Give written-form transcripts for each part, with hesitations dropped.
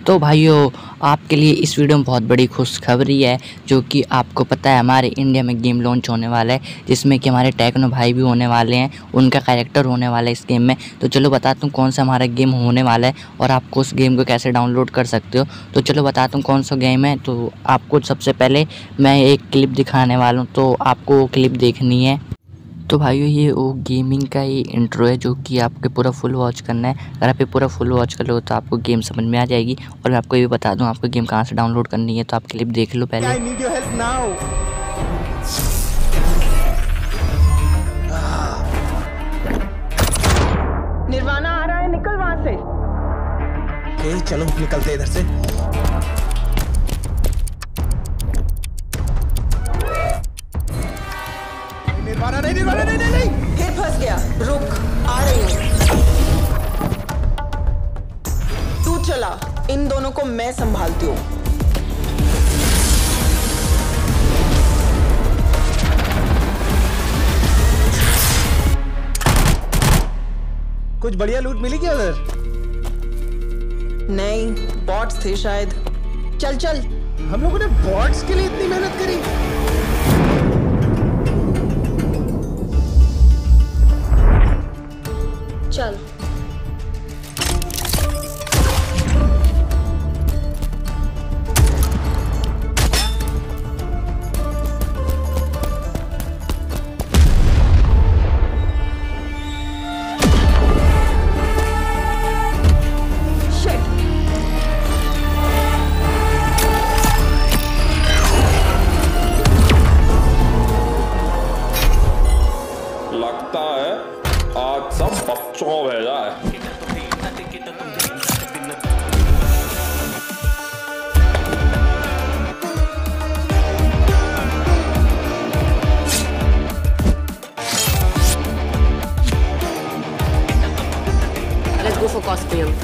तो भाइयों, आपके लिए इस वीडियो में बहुत बड़ी खुशखबरी है, जो कि आपको पता है हमारे इंडिया में गेम लॉन्च होने वाला है, जिसमें कि हमारे टेक्नो भाई भी होने वाले हैं, उनका कैरेक्टर होने वाला है इस गेम में। तो चलो बताता हूँ कौन सा हमारा गेम होने वाला है और आपको उस गेम को कैसे डाउनलोड कर सकते हो। तो चलो बताता हूँ कौन सा गेम है। तो आपको सबसे पहले मैं एक क्लिप दिखाने वाला हूँ, तो आपको वो क्लिप देखनी है। तो भाइयों, ये वो गेमिंग का ही इंट्रो है, जो कि आपके पूरा फुल वॉच करना है। अगर आप ये पूरा फुल वॉच कर लो तो आपको गेम समझ में आ जाएगी। और मैं आपको ये भी बता दूं आपको गेम कहाँ से डाउनलोड करनी है, तो आप क्लिप देख लो पहले। I need your help now. Nirvana आ रहा है, निकल वहां से। Okay, चलो निकलते हैं इधर से। निर्वाणा नहीं, निर्वाणा नहीं, नहीं, नहीं। फिर फंस गया। रुक, आ रही हूँ। तू चला, इन दोनों को मैं संभालती हूँ। कुछ बढ़िया लूट मिली क्या उधर? नहीं, बॉट्स थे शायद। चल चल। हम लोगों ने बॉट्स के लिए इतनी मेहनत करी। चल। लगता है आज सब बच्चों को भेजा है। Let's go for costume.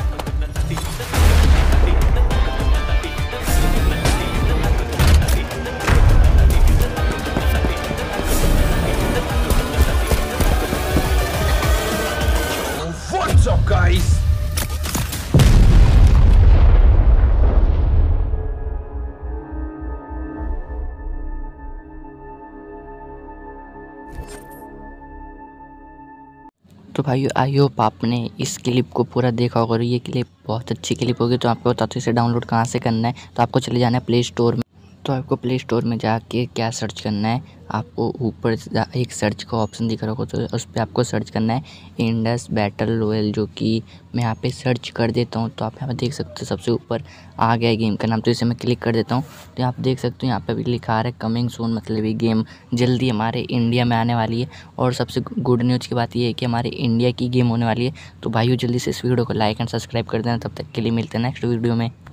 What's up, guys? तो भाइयों, आई होप आपने इस क्लिप को पूरा देखा होगा और ये क्लिप बहुत अच्छी क्लिप होगी। तो आपको बताते हैं इसे डाउनलोड कहाँ से करना है। तो आपको चले जाना है प्ले स्टोर में। तो आपको प्ले स्टोर में जाके क्या सर्च करना है, आपको ऊपर एक सर्च का ऑप्शन दिख रहा होगा, तो उस पर आपको सर्च करना है इंडस बैटल रॉयल, जो कि मैं यहाँ पे सर्च कर देता हूँ। तो आप यहाँ पे देख सकते हो सबसे ऊपर आ गया गेम का नाम। तो इसे मैं क्लिक कर देता हूँ। तो आप देख सकते हो यहाँ पे भी लिखा आ रहा है कमिंग सून, मतलब ये गेम जल्दी हमारे इंडिया में आने वाली है। और सबसे गुड न्यूज़ की बात ये है कि हमारे इंडिया की गेम होने वाली है। तो भाइयों, जल्दी से इस वीडियो को लाइक एंड सब्सक्राइब कर देना। तब तक के लिए मिलते हैं नेक्स्ट वीडियो में।